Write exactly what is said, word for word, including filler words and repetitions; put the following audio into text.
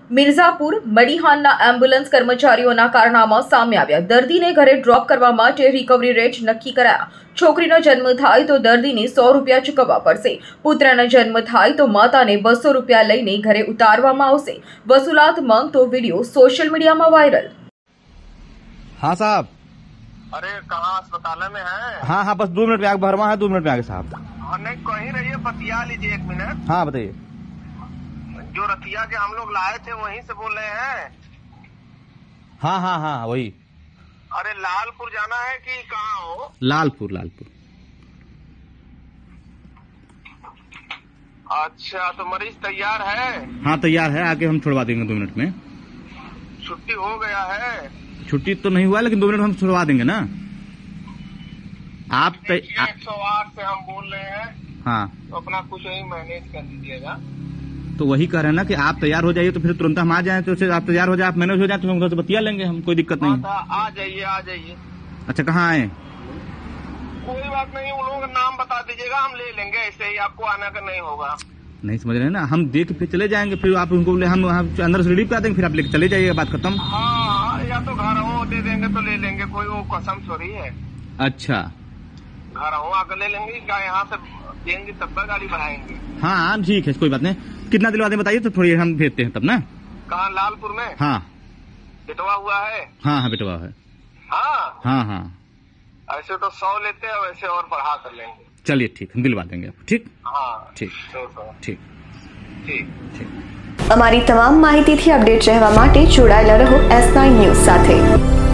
Mirzapur મડીહાનના ambulance કર્મચારીઓના કારનામા સામે આવ્યા। દર્દીને ઘરે ડ્રોપ કરવા માટે રિકવરી રેટ નક્કી કરાયા। છોકરીનો જન્મ થાય તો દર્દીને સો રૂપિયા ચૂકવવા પડશે। પુત્રનો જન્મ થાય તો માતાને બસો રૂપિયા લઈને ઘરે ઉતારવામાં આવશે। વસૂલાત માંગતો वीडियो सोशल मीडिया में वायरल। हाँ साहब। अरे कहाँ अस्पताल में है? हाँ हाँ बस दो मिनट में आगे भरवा है, दो मिनट में आगे साहब। नहीं कहीं रहिए, बतिया लीजिए एक मिनट। हाँ बताइए। जो रतिया के हम लोग लाए थे वहीं से बोल रहे हैं? हाँ हाँ हाँ वही। अरे लालपुर जाना है कि कहाँ हो? लालपुर लालपुर। अच्छा तो मरीज तैयार है? हाँ तैयार है, आगे हम छुड़वा देंगे दो मिनट में। छुट्टी हो गया है? छुट्टी तो नहीं हुआ लेकिन दो मिनट हम छुड़वा देंगे ना। आप तै... एक सौ आठ से हम बोल रहे हैं। हाँ तो अपना कुछ ही मैनेज कर दीजिएगा। तो वही कह रहे हैं ना कि आप तैयार हो जाइए तो फिर तुरंत हम आ जाएं, तो आप तैयार हो जाए, आप मैनेज हो जाए तो हम घर से बतिया लेंगे, हम कोई दिक्कत नहीं। आ जाइए आ जाइए। अच्छा कहाँ आए? कोई बात नहीं, उन लोगों का नाम बता दीजिएगा, हम ले लेंगे, ऐसे ही आपको आना का नहीं होगा। नहीं समझ रहे हैं ना, हम देख फिर चले जाएंगे, फिर आप उनको बोले हम अंदर से रिलीव करा देंगे, फिर आप लेके चले जाइएगा, बात खत्म। हाँ या तो घर हो दे देंगे तो ले लेंगे, कोई वो कसम थोड़ी है। अच्छा घर हो आकर ले लेंगे, क्या यहाँ से देंगे तब तक गाड़ी बढ़ाएंगे। हाँ ठीक है कोई बात नहीं। कितना दिलवा दें बताइए तो थोड़ी हम भेजते हैं तब ना। कहाँ लालपुर में? हाँ बिटवा हुआ है? हाँ हाँ बिटवा है। हाँ हाँ हाँ ऐसे तो सौ लेते हैं, वैसे और बढ़ा कर लेंगे। चलिए ठीक, हम दिलवा देंगे आपको। ठीक हाँ ठीक ठीक ठीक ठीक। અમારી તમામ માહિતીથી અપડેટ રહેવા માટે જોડાયેલા રહો એસ નાઇન ન્યૂઝ સાથે।